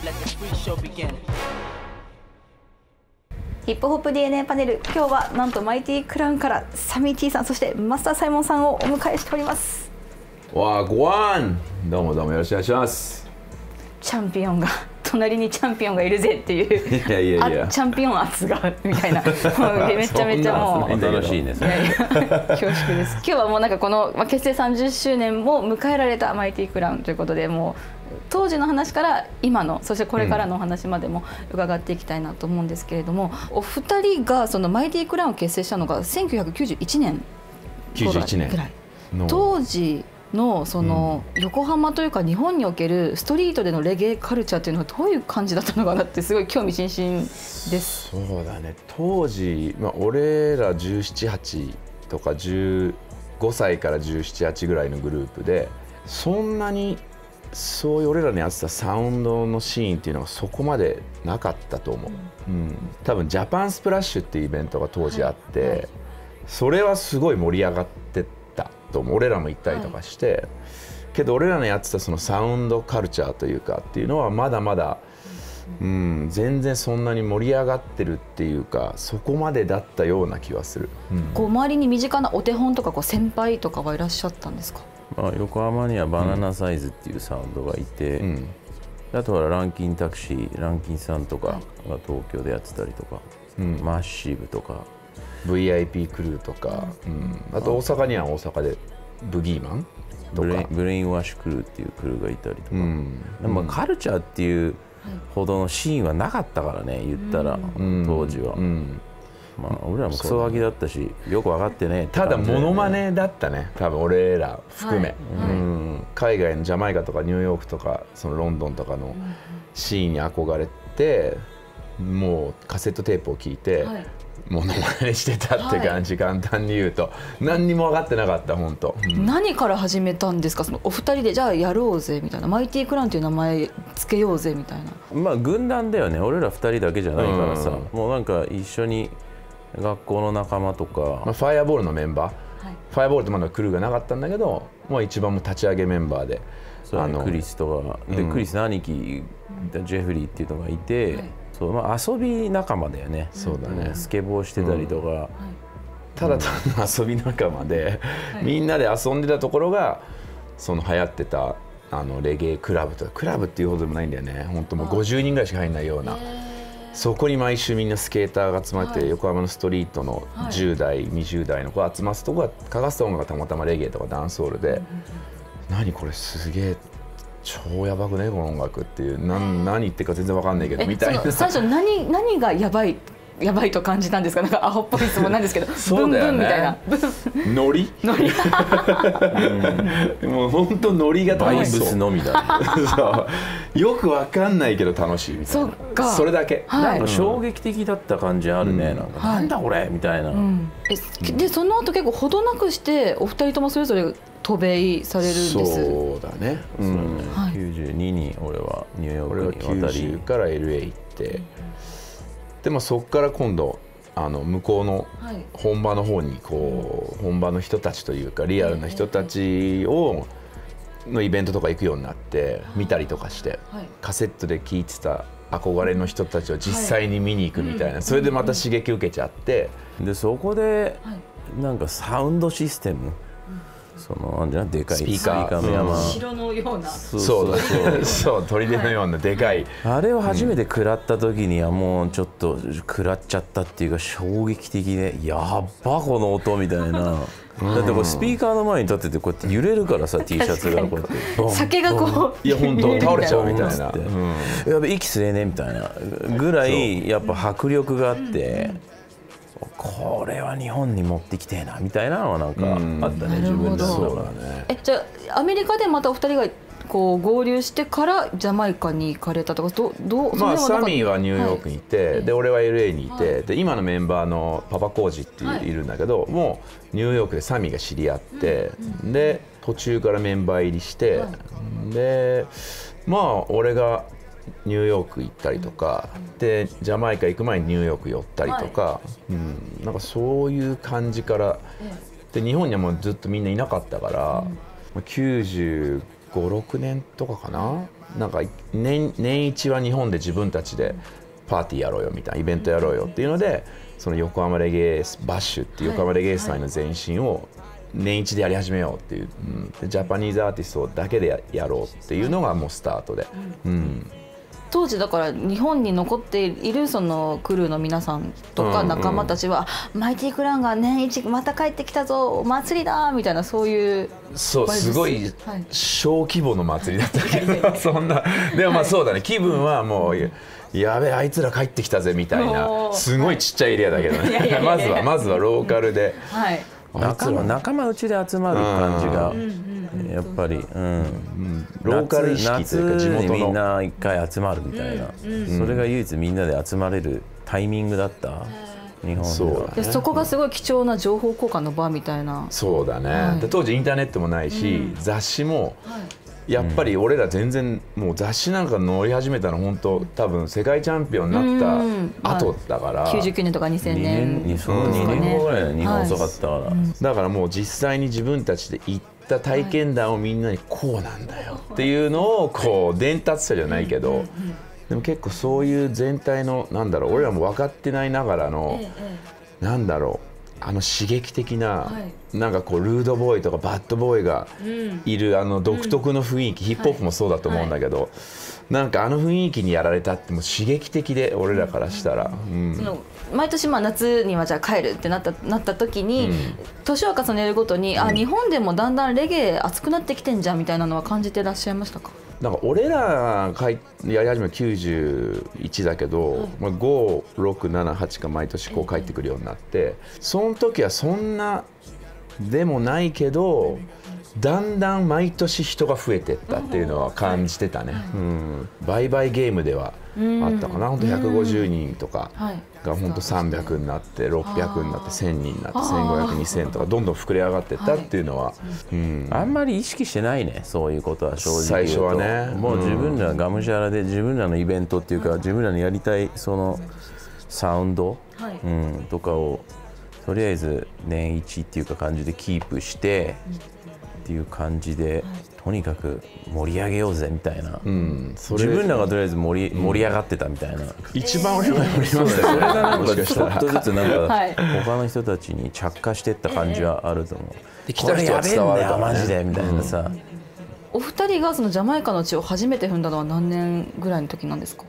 ヒップホップ DNA パネル、今日はなんとマイティクラウンからサミー T さん、そしてマスターサイモンさんをお迎えしております。 わーごわん、どうもどうもよろしくお願いします。 チャンピオンが隣にチャンピオンがいるぜっていう、チャンピオン圧がみたいな、もうめちゃめちゃもう新しいね。 恐縮です。今日はもうなんかこの結成30周年も迎えられたマイティクラウンということで、もう当時の話から今の、そしてこれからのお話までも伺っていきたいなと思うんですけれども、お二人がそのマイティクラウンを結成したのが1991年ぐらい。当時のその横浜というか日本におけるストリートでのレゲエカルチャーっていうのはどういう感じだったのかなってすごい興味津々です。 そうだね、当時、俺ら17、8とか15歳から17、8ぐらいのグループで、そんなにそういう俺らのやってたサウンドのシーンっていうのがそこまでなかったと思う。多分ジャパンスプラッシュっていうイベントが当時あって、それはすごい盛り上がってたと思う。俺らも行ったりとかして、けど俺らのやってたそのサウンドカルチャーというかっていうのはまだまだ、全然そんなに盛り上がってるっていうか、そこまでだったような気はする。 こう周りに身近なお手本とかこう先輩とかはいらっしゃったんですか？ 横浜にはバナナサイズっていうサウンドがいて、あとはランキンタクシー、ランキンさんとかが東京でやってたりとか、マッシブとか VIP クルーとか、あと大阪には大阪でブギーマンとかブレインワッシュクルーっていうクルーがいたりとか、でもカルチャーっていうほどのシーンはなかったからね、言ったら当時は。俺らもクソガキだったし、よく分かってね。 ただモノマネだったね、多分俺ら含め。海外のジャマイカとかニューヨークとかそのロンドンとかのシーンに憧れて、もうカセットテープを聞いてモノマネしてたって感じ。簡単に言うと何にも分かってなかった、本当。 何から始めたんですか？そのお二人でじゃあやろうぜみたいな、マイティクラウンという名前つけようぜみたいな。 軍団だよね、俺ら2人だけじゃないからさ、もうなんか一緒に学校の仲間とか、 ファイアボールのメンバー、ファイアボールってまだクルーがなかったんだけど、もう一番も立ち上げメンバーで、 クリスとかで、クリスの兄貴ジェフリーっていうのがいて、遊び仲間だよね。 そうだね、 スケボーしてたりとか、 ただ単の遊び仲間で、みんなで遊んでたところがその流行ってたレゲエクラブとか、クラブっていうほどでもないんだよね、本当もう50人ぐらいしか入んないような。そこに毎週みんなスケーターが集まって、横浜のストリートの10代、20代の子が集ますとこがかかす音楽がたまたまレゲエとかダンスホールで、何これすげえ超やばくねこの音楽っていう、何言ってるか全然わかんないけどみたいな。 最初何がやばいと感じたんですか？なんかアホっぽい質問なんですけど、 そうだよね、 ブンブンみたいな。 ノリもう本当ノリがバイブ楽しそう。 スのみだね。 そうよくわかんないけど楽しいみたいな。それだけ。 なんか衝撃的だった感じあるね。なんだこれみたいな。 でその後結構ほどなくしてお二人ともそれぞれ渡米されるんです。 そうだね。 92に俺はニューヨークに渡り、 90から LA 行って、でもそこから今度向こうの本場の方にこう本場の人たちというかリアルな人たちのイベントとか行くようになって見たりとかして、カセットで聴いてた憧れの人たちを実際に見に行くみたいな、それでまた刺激受けちゃって、 でそこでなんかサウンドシステム、でかいスピーカーの山、 城のような、 そう砦のようなでかい、 あれを初めて食らった時にはもうちょっと食らっちゃったっていうか、衝撃的で、やっばこの音みたいな。だってこれスピーカーの前に立っててこうやって揺れるからさ、 T シャツがこうやって酒がこう、 いや本当倒れちゃうみたいな、 やべ息吸えねえみたいなぐらいやっぱ迫力があって、これは日本に持ってきてえなみたいなのはなんかあったね、自分で。 そうだね。 じゃあアメリカでまたお二人がこう合流してからジャマイカに行かれたとか、サミーはニューヨークにいて、で俺は LA にいて、で今のメンバーのパパコージっているんだけど、もうニューヨークでサミーが知り合って、で途中からメンバー入りして、で俺がニューヨーク行ったりとかで、ジャマイカ行く前にニューヨーク寄ったりとか、なんかそういう感じからで、日本にはもうずっとみんないなかったから、95 6年とかかな、なんか年一は日本で自分たちでパーティーやろうよみたいな、イベントやろうよっていうので、その横浜レゲエバッシュっていう横浜レゲエ祭の前身を年一でやり始めようっていう、ジャパニーズアーティストだけでやろうっていうのがもうスタートで、 当時だから日本に残っているそのクルーの皆さんとか仲間たちは、マイティクラウンが年一また帰ってきたぞお祭りだみたいな、そういうそうすごい小規模の祭りだったけどそんなでもまあそうだね、気分はもうやべえあいつら帰ってきたぜみたいな、すごいちっちゃいエリアだけどねまずはローカルで、 仲間内で集まる感じがやっぱり、 ローカル意識というか地元の夏にみんな一回集まるみたいな、それが唯一みんなで集まれるタイミングだった日本では。 そこがすごい貴重な情報交換の場みたいな。 そうだね、で当時インターネットもないし、雑誌もやっぱり俺ら全然もう雑誌なんか載り始めたの本当多分世界チャンピオンになった後だから、 99年とか2000年 2年後ぐらい日本遅かったから、 だからもう実際に自分たちで行った体験談をみんなにこうなんだよっていうのをこう伝達者じゃないけど、でも結構そういう全体のなんだろう、俺らも分かってないながらのなんだろう、刺激的な、なんかこうルードボーイとかバッドボーイがいる独特の雰囲気、ヒップホップもそうだと思うんだけど、なんか雰囲気にやられたってもう刺激的で、俺らからしたら、その毎年夏にはじゃあ帰るってなった時に、年を重ねるごとに、日本でもだんだんレゲエ熱くなってきてんじゃんみたいなのは感じてらっしゃいましたか？ なんか俺らやり始め91だけど、5、6、7、8が毎年こう帰ってくるようになって、その時はそんなでもないけど、だんだん毎年人が増えてったっていうのは感じてたね。売買ゲームではあったかな、本当150人とかが本当300になって600になって1000人になって1500、2000とかどんどん膨れ上がってったっていうのは、 あんまり意識してないね、そういうことは正直最初はね。 もう自分らがむしゃらで自分らのイベントっていうか、自分らのやりたいそのサウンド、とかをとりあえず年一っていうか感じでキープしてっていう感じで、とにかく盛り上げようぜみたいな、自分らがとりあえず盛り上がってたみたいな、 一番俺が盛り上がってた、 それがなんかちょっとずつなんか他の人たちに着火してった感じはあると思う。 来た人は伝わるからね、 マジでみたいなさ。 お二人がそのジャマイカの地を初めて踏んだのは何年ぐらいの時なんですか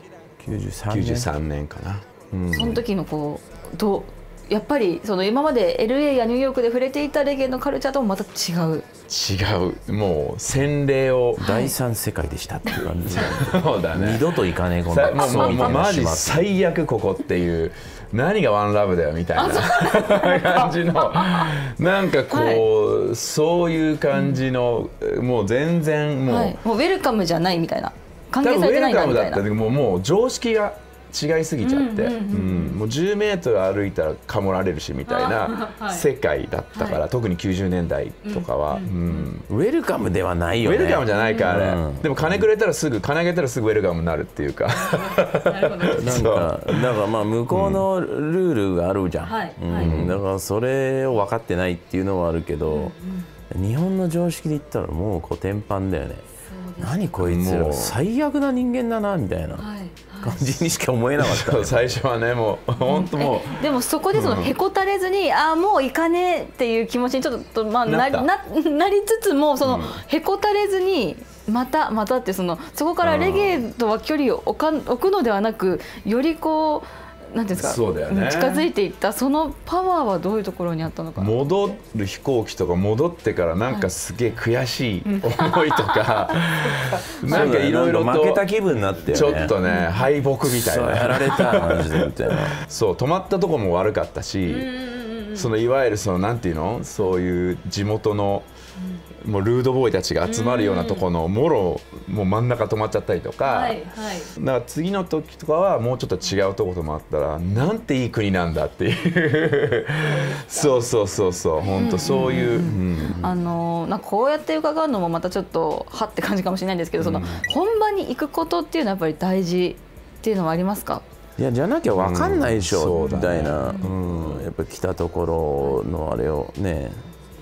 ？93年かな。 その時のこうやっぱりその今まで LA やニューヨークで触れていたレゲエのカルチャーともまた違う、 もう洗礼を第三世界でしたっていう感じでそうだね、 二度と行かねえこのもうマジ最悪ここっていう、何がワンラブだよみたいな感じの、なんかこう、そういう感じの、もう全然もうウェルカムじゃないみたいな、歓迎されてないんだみたいな、 ウェルカムだったけどもう常識が違いすぎちゃって、もう10メートル歩いたらかもられるしみたいな世界だったから、特に90年代とかは、 ウェルカムではないよね。 ウェルカムじゃないから、でも金くれたらすぐ、金あげたらすぐウェルカムになるっていうかなんかまあ向こうのルールがあるじゃん、だからそれを分かってないっていうのはあるけど、日本の常識で言ったらもうコテンパンだよね。何こいつら最悪な人間だなみたいな感じにしか思えなかった、ね、 最初はね、もう本当もうでもそこでそのへこたれずに、もう行かねえっていう気持ちにちょっと、なりつつも、そのへこたれずにまたってそこからレゲエとは距離を置くのではなく、よりこうなんていうんですか、近づいていった、そのパワーはどういうところにあったのかな。 戻る飛行機とか戻ってからなんかすげえ悔しい思いとか、なんかいろいろと負けた気分になって、 ちょっとね敗北みたいな、 やられたマジでみたいなそう止まったとこも悪かったし、そのいわゆるそのなんていうの、そういう地元のもうルードボーイたちが集まるようなところのもう真ん中止まっちゃったりとか、だから次の時とかはもうちょっと違うところともあったら、なんていい国なんだっていうそう本当そういう、 なんかこうやって伺うのもまたちょっとはって感じかもしれないんですけど、その本場に行くことっていうのはやっぱり大事っていうのはありますか？ いや、じゃなきゃ分かんないでしょ、みたいな、やっぱ来たところのあれをね、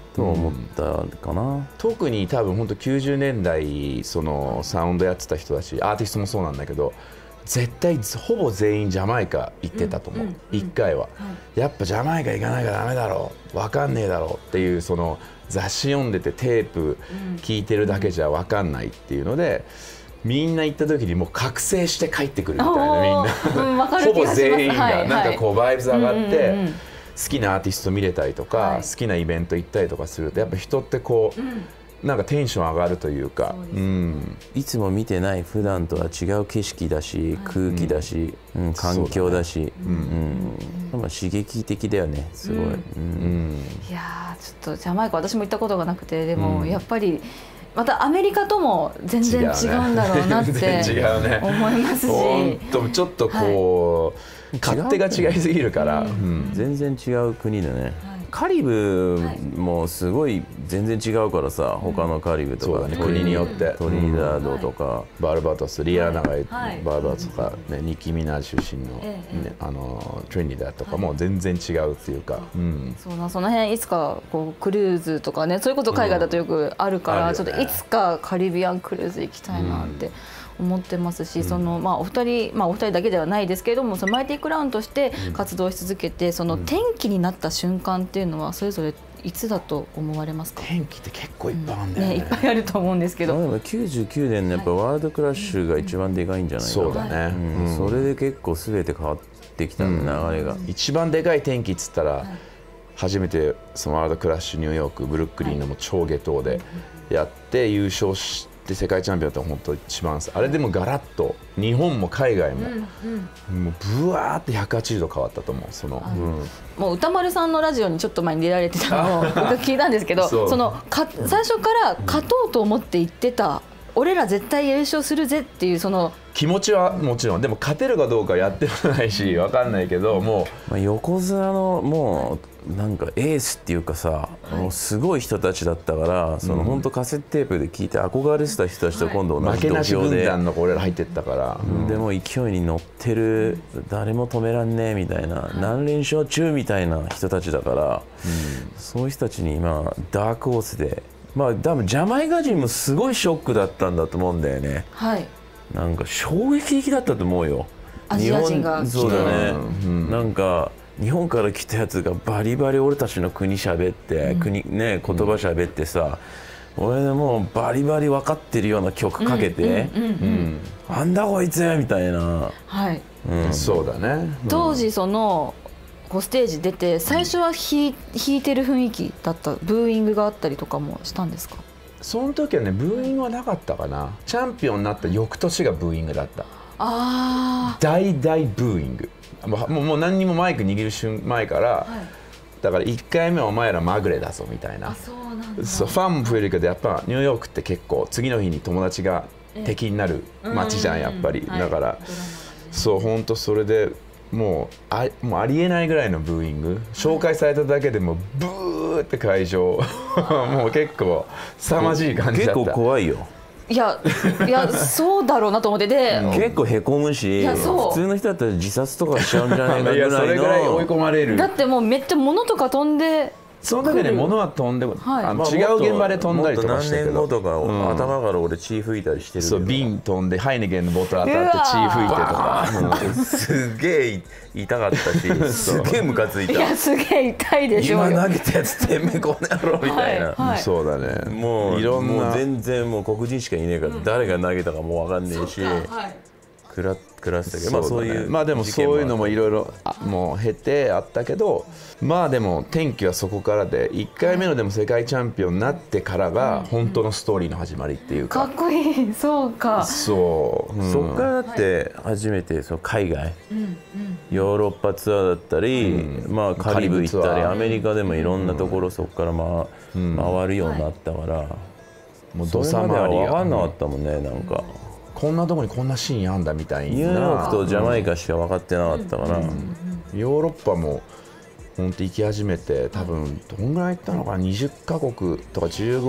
と思ったかな。 特に多分本当90年代そのサウンドやってた人たち、アーティストもそうなんだけど、絶対ほぼ全員ジャマイカ行ってたと思う、1回は、やっぱジャマイカ行かなきゃダメだろう、分かんねえだろうっていう、その雑誌読んでてテープ聞いてるだけじゃ分かんないっていうので、みんな行った時にもう覚醒して帰ってくるみたいな、みんなほぼ全員がなんかこうバイブス上がって好きなアーティスト見れたりとか、好きなイベント行ったりとかすると、やっぱ人ってこうなんかテンション上がるというか、 いつも見てない普段とは違う景色だし、空気だし、環境だし、刺激的だよね、すごい。いやちょっとジャマイカ私も行ったことがなくて、でもやっぱりまたアメリカとも全然違うんだろうなって思いますし、 ちょっとこう勝手が違いすぎるから、 全然違う国だね。カリブもすごい全然違うからさ、他のカリブとか国によってトリニダードとかバルバトス、リアナがバルバトスとかね、ニッキー・ミナージュ出身のトリニダーとかも全然違うっていうか、 その辺いつかこうクルーズとかね、そういうこと海外だとよくあるから、ちょっといつかカリビアンクルーズ行きたいなって思ってますし、そのお二人だけではないですけれども、そのマイティクラウンとして活動し続けて、その転機になった瞬間っていうのはそれぞれいつだと思われますか？ 転機って結構いっぱいあるんだよね。 いっぱいあると思うんですけど、 99年のやっぱワールドクラッシュが一番でかいんじゃないかな。 そうだね。 それで結構全て変わってきた流れが。 一番でかい転機っつったら、初めてそのワールドクラッシュニューヨークブルックリンのもう超下等でやって優勝して。世界チャンピオンって本当一番あれでもガラッと日本も海外も、もうブワーって180度変わったと思う。その、 もう歌丸さんのラジオにちょっと前に出られてたのを僕聞いたんですけど、その最初から勝とうと思って言ってた、俺ら絶対優勝するぜっていうその気持ちはもちろん、でも勝てるかどうかやってもないし分かんないけど、もう横綱のもうなんかエースっていうかさ、もうすごい人たちだったから、その本当カセットテープで聞いて憧れてた人たちと今度同じ土俵で、 負けなし軍団の俺ら入ってったから、 でも勢いに乗ってる、誰も止めらんねえみたいな、何連勝中みたいな人たちだから、そういう人たちに今ダークホースで、多分ジャマイカ人もすごいショックだったんだと思うんだよね。なんか衝撃的だったと思うよ。 アジア人がそうだね。なんか日本から来たやつがバリバリ俺たちの国喋って、言葉喋ってさ、俺でもうバリバリ分かってるような曲かけて、なんだこいつみたいな。 そうだね。 当時そのステージ出て最初は弾いてる雰囲気だった、ブーイングがあったりとかもしたんですか？ その時はね、ブーイングはなかったかな。チャンピオンになった翌年がブーイングだった。大ブーイング。もう何にもマイク握る前から、だから1回目はお前らまぐれだぞみたいな。ファンも増えるけど、やっぱニューヨークって結構次の日に友達が敵になる街じゃん、やっぱり。だからそう本当それでもうありえないぐらいのブーイング、紹介されただけでもブーって会場もう結構凄まじい感じだった。 結構怖いよ。 いやそうだろうなと思って、で結構へこむし、普通の人だったら自殺とかしちゃうんじゃないかぐらいのそれぐらい追い込まれる。 だってもうめっちゃ物とか飛んで、 その時ね、物は飛んで、違う現場で飛んだりとかしたけど、 何年後とか頭から俺血吹いたりしてる。 そう、瓶飛んでハイネケンのボトル当たって血吹いてとか、 すげえ痛かったし、すげえムカついた。 いやすげえ痛いでしょ。 今投げたやつてめえこの野郎みたいな。 そうだね。 もういろんな、全然もう黒人しかいねえから誰が投げたかもう分かんねえし。暮らしたけど、そういうでもそういうのもいろいろもう経てあったけど、でも転機はそこからで、1回目のでも世界チャンピオンになってからが本当のストーリーの始まりっていうか。 かっこいい。そうか。 そっからだって初めてその海外、ヨーロッパツアーだったり、カリブ行ったり、アメリカでもいろんなところそこから回るようになったから、もうどさまりが分かんなかったもんね。なんかこんなとこにこんなシーンあんだみたいな。 ニューヨークとジャマイカしか分かってなかったから、 ヨーロッパも本当行き始めて、多分どんぐらい行ったのかな、20カ国とか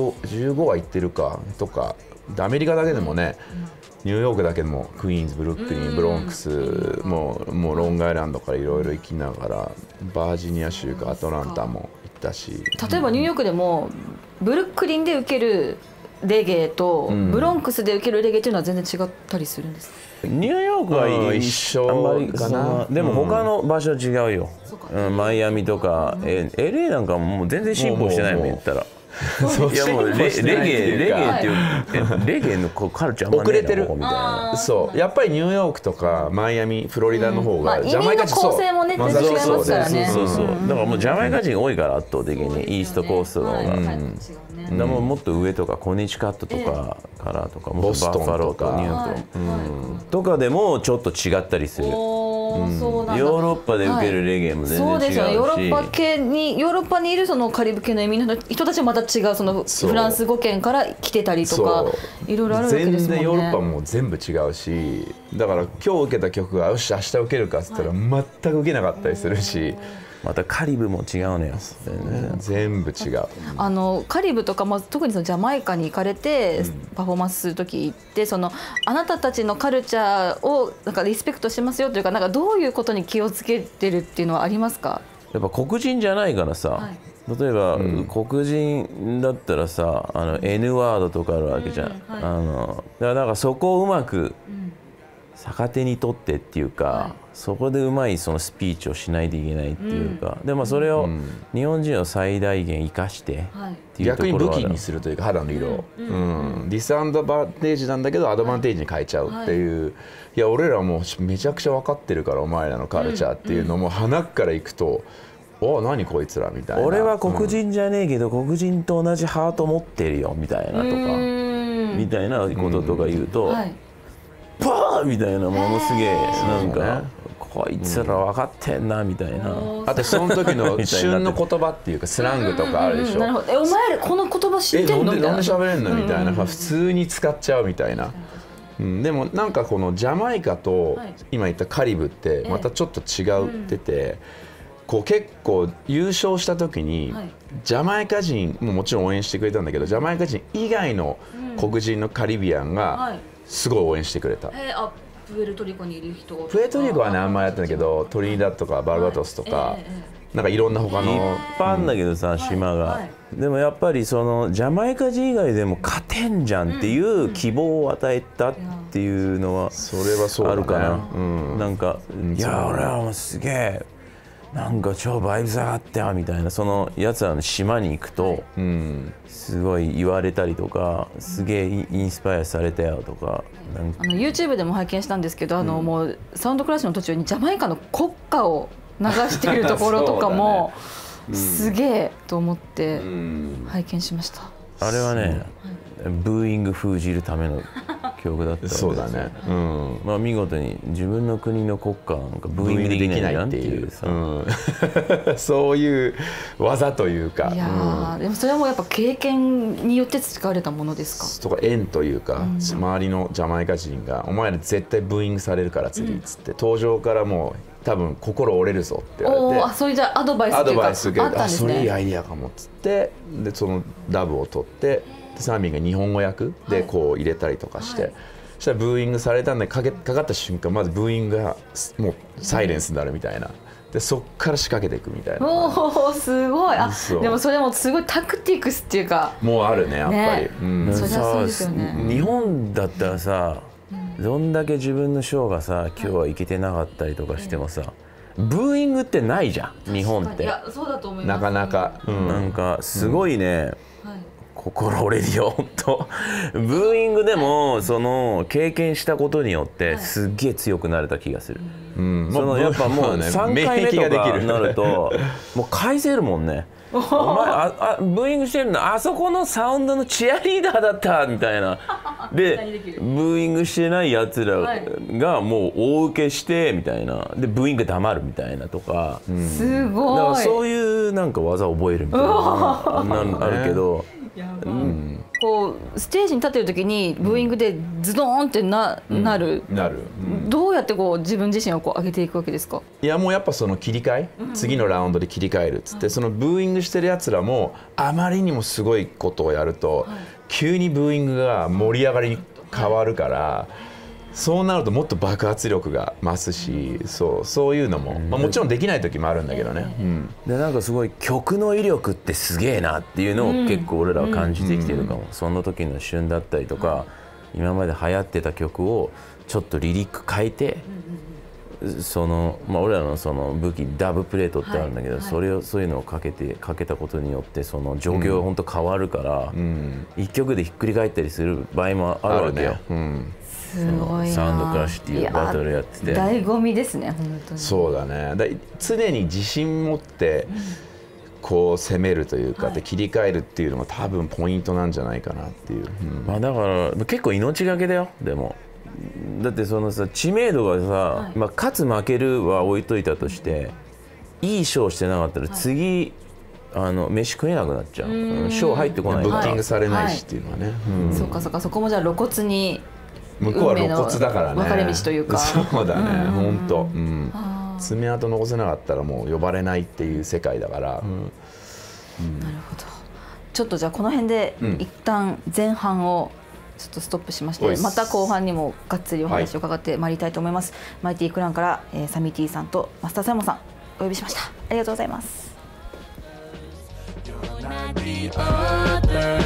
15は行ってるかとか、アメリカだけでもね、ニューヨークだけでもクイーンズ、ブルックリン、ブロンクス、もうロングアイランドからいろいろ行きながら、バージニア州かアトランタも行ったし、 例えばニューヨークでもブルックリンで受けるレゲエとブロンクスで受けるレゲエっていうのは全然違ったりするんですか？ ニューヨークは一緒あんまりかな。 でも他の場所違うよ、マイアミとか、LA なんかもう全然進歩してないもん言ったら。いやもうレゲエっていうレゲエのカルチャーあんまねえな遅れてるここみたいな。 そうやっぱりニューヨークとかマイアミフロリダの方がジャマイカ人、 構成もね全然違いますからね。 そうだからもうジャマイカ人多いから圧倒的にイーストコーストの方が。でももっと上とかコネチカットとかからとかボストンとかバッファローとかニューヨークとかでもちょっと違ったりする。ヨーロッパで受けるレゲエも全然違うし、そうですよね。ヨーロッパにいるそのカリブ系の移民の人たちはまた違うそのフランス語圏から来てたりとかいろいろあるわけですもんね。 全然ヨーロッパも全部違うし、だから今日受けた曲がよし明日受けるかっつったら全く受けなかったりするし。 またカリブも違うのよ。 全部違う。 カリブとか、特にそのジャマイカに行かれてパフォーマンスする時行ってあなたたちのカルチャーをなんかリスペクトしますよというか、なんかどういうことに気をつけてるっていうのはありますか？ やっぱ黒人じゃないからさ、例えば、黒人だったらさN ワードとかあるわけじゃん。だからなんかそこをうまく逆手に取ってっていうか、そこでうまいそのスピーチをしないといけないっていうか、でもそれを日本人を最大限生かしてっていうところは逆に武器にするというか肌の色を、ディスアドバンテージなんだけどアドバンテージに変えちゃうっていう、いや俺らもうめちゃくちゃ分かってるからお前らのカルチャーっていうのも鼻からいくと、お何こいつらみたいな。 俺は黒人じゃねえけど黒人と同じハート持ってるよみたいなとかみたいなこととか言うと。パーみたいな、ものすげえなんかこいつら分かってんなみたいな。 あとその時の旬の言葉っていうかスラングとかあるでしょ。 なるほど。お前らこの言葉知ってんのみたいな。 なんで喋れんのみたいな、普通に使っちゃうみたいな。でもなんかこのジャマイカと今言ったカリブってまたちょっと違ってて、こう結構優勝した時にジャマイカ人ももちろん応援してくれたんだけど、ジャマイカ人以外の黒人のカリビアンがすごい応援してくれた。 プエルトリコにいる人。 プエルトリコはねあんまりやってないけど、トリニダッドとかバルバトスとか、なんかいろんな他のいっぱいあるんだけどさ、島が。でもやっぱりそのジャマイカ人以外でも勝てんじゃんっていう希望を与えたっていうのはあるかな。なんかいや俺はもうすげえなんか超バイブ下がってよみたいな、そのやつらの島に行くとすごい言われたりとか、すげえインスパイアされたよとか。 YouTube でも拝見したんですけど、もうサウンドクラッシュの途中にジャマイカの国歌を流しているところとかもすげえと思って拝見しました。 あれはね、ブーイング封じるための曲だったんですよ。 そうだね。 まあ見事に自分の国の国歌なんかブーイングできないなんていうさ、 そういう技というか。 いやでもそれはもうやっぱ経験によって培われたものですか？ とか縁というか、周りのジャマイカ人がお前ら絶対ブーイングされるから次っつって登場からもう多分心折れるぞって言われて、 そういうじゃアドバイスっていうかあったんですね。 それいいアイディアかもっつって、でそのダブを取ってサーミンが日本語訳でこう入れたりとかして、そしたらブーイングされたんでかかった瞬間まずブーイングがもうサイレンスになるみたいな。でそっから仕掛けていくみたいな。 おおすごい。でもそれもすごいタクティクスっていうかもうあるねやっぱり。 そりゃそうですよね。 日本だったらさ、どんだけ自分のショーがさ今日は行けてなかったりとかしてもさ、ブーイングってないじゃん日本って。 いやそうだと思います。 なかなかなんかすごいね、心折れるよと。ブーイングでもその経験したことによってすっげえ強くなれた気がする。そのやっぱもう3回目とかになるともう返せるもんね。お前ブーイングしてるのあそこのサウンドのチアリーダーだったみたいな。でブーイングしてないやつらがもう大受けしてみたいな。でブーイング黙るみたいなとか。 すごい。 だからそういうなんか技を覚えるみたいなあるけど。こうステージに立ってる時にブーイングでズドーンってなる、どうやってこう自分自身をこう上げていくわけですか？ いやもうやっぱその切り替え、次のラウンドで切り替えるっつって、そのブーイングしてるやつらもあまりにもすごいことをやると、急にブーイングが盛り上がりに変わるから、 そうなるともっと爆発力が増すし、そういうのも、もちろんできない時もあるんだけどね、 でなんかすごい曲の威力ってすげえなっていうのを結構俺らは感じてきてるかも、その時の旬だったりとか、今まで流行ってた曲をちょっとリリック変えて、俺らのその武器ダブプレートってあるんだけど、そういうのをかけたことによってその状況が本当変わるから、一曲でひっくり返ったりする場合もあるわけよ。 すごいな。 サウンドクラッシュっていうバトルやってて、 醍醐味ですね、本当に。 そうだね。常に自信持ってこう攻めるというか、で切り替えるっていうのが多分ポイントなんじゃないかなっていう、 だから結構命がけだよ。でもだってそのさ、知名度がさ、勝つ負けるは置いといたとして、いいショーしてなかったら次、飯食えなくなっちゃう、ショー入ってこないから、 ブッキングされないしっていうのはね、 そうかそうか、そこもじゃあ露骨に向こうは露骨だからね、 分かれ道というか、 そうだね、本当、爪痕残せなかったらもう呼ばれないっていう世界だから、なるほど。ちょっとじゃあこの辺で一旦前半をちょっとストップしまして、また後半にもがっつりお話を伺ってまいりたいと思います。マイティクラウンから、サミティさんとマスターサイモンさんお呼びしました。ありがとうございます。